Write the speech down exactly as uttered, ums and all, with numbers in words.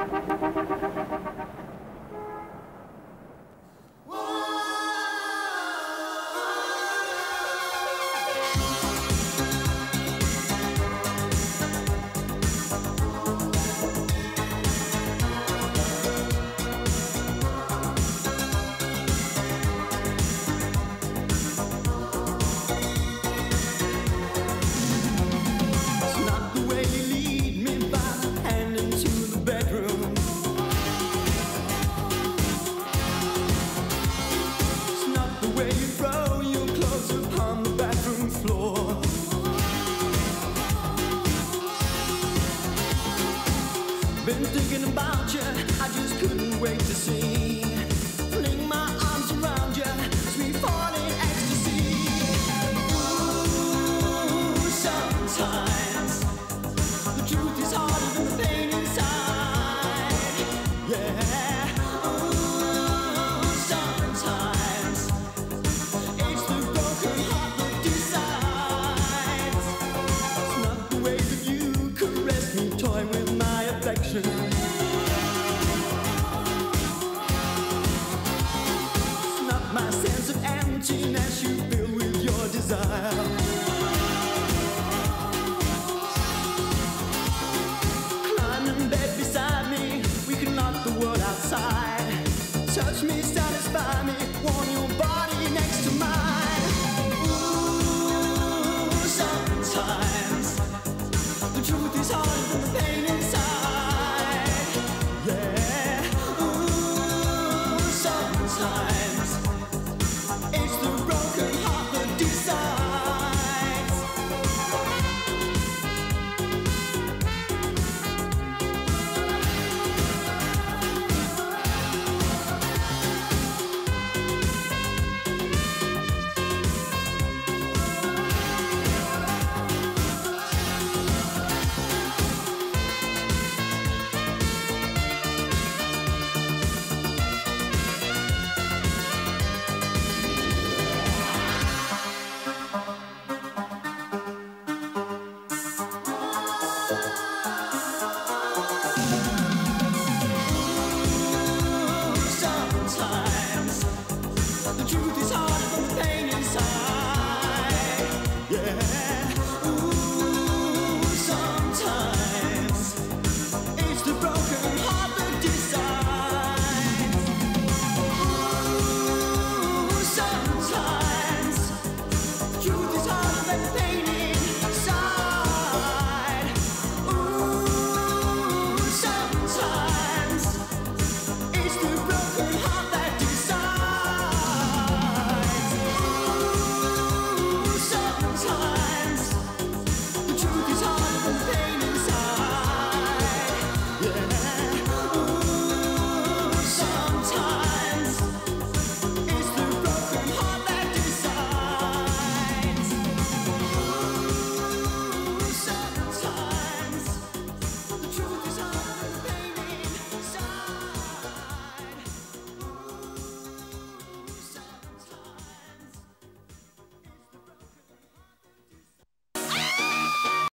Been thinking about you, I just couldn't wait to see. Fling my arms around you, sweet falling ecstasy. Ooh, sometimes the truth is harder than the pain inside. Yeah. Ooh, sometimes it's the broken heart that decides. It's not the way that you caress me, toy with my affection. It's not my sense of emptiness you fill with your desire. Climb in bed beside me, we can knock the world outside. Touch me, satisfy me, warm your